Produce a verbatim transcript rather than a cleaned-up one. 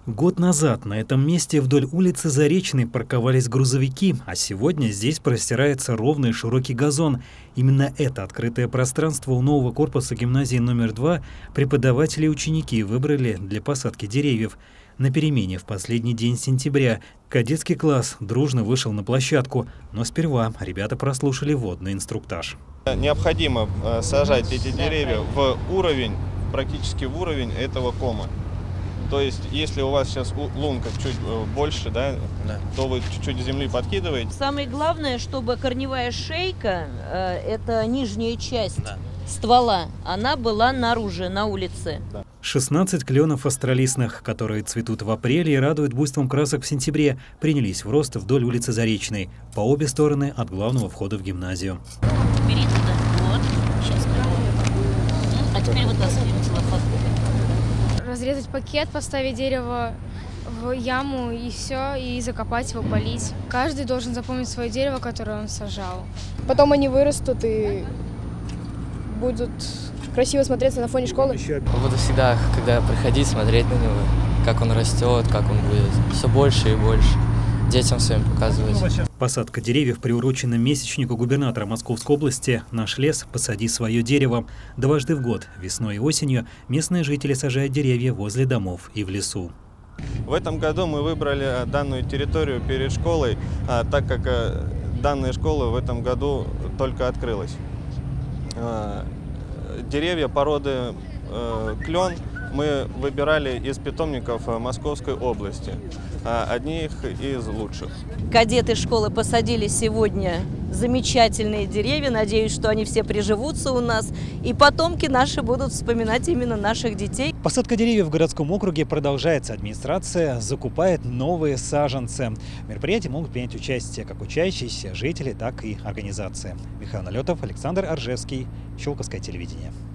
Год назад на этом месте вдоль улицы Заречной парковались грузовики, а сегодня здесь простирается ровный широкий газон. Именно это открытое пространство у нового корпуса гимназии номер два преподаватели и ученики выбрали для посадки деревьев. На перемене в последний день сентября кадетский класс дружно вышел на площадку, но сперва ребята прослушали вводный инструктаж. Необходимо сажать эти деревья в уровень, практически в уровень этого кома. То есть, если у вас сейчас лунка чуть больше, да, да. то вы чуть-чуть земли подкидываете. Самое главное, чтобы корневая шейка, э, это нижняя часть да. ствола, она была наружу, на улице. Да. шестнадцать кленов астролистных, которые цветут в апреле и радуют буйством красок в сентябре, принялись в рост вдоль улицы Заречной, по обе стороны от главного входа в гимназию. Бери туда, вот, сейчас. А теперь вытаскиваем целлофан. Разрезать пакет, поставить дерево в яму и все, и закопать его, полить. Каждый должен запомнить свое дерево, которое он сажал. Потом они вырастут и будут красиво смотреться на фоне школы. Буду всегда, когда приходить, смотреть на него, как он растет, как он будет все больше и больше. Детям своим показывать. Посадка деревьев приурочена месячнику губернатора Московской области «Наш лес. Посади свое дерево». Дважды в год, весной и осенью, местные жители сажают деревья возле домов и в лесу. В этом году мы выбрали данную территорию перед школой, так как данная школа в этом году только открылась. Деревья породы клен мы выбирали из питомников Московской области, одних из лучших. Кадеты школы посадили сегодня замечательные деревья. Надеюсь, что они все приживутся у нас, и потомки наши будут вспоминать именно наших детей. Посадка деревьев в городском округе продолжается. Администрация закупает новые саженцы. В мероприятии могут принять участие как учащиеся, жители, так и организации. Михаил Налетов, Александр Оржевский, Щелковское телевидение.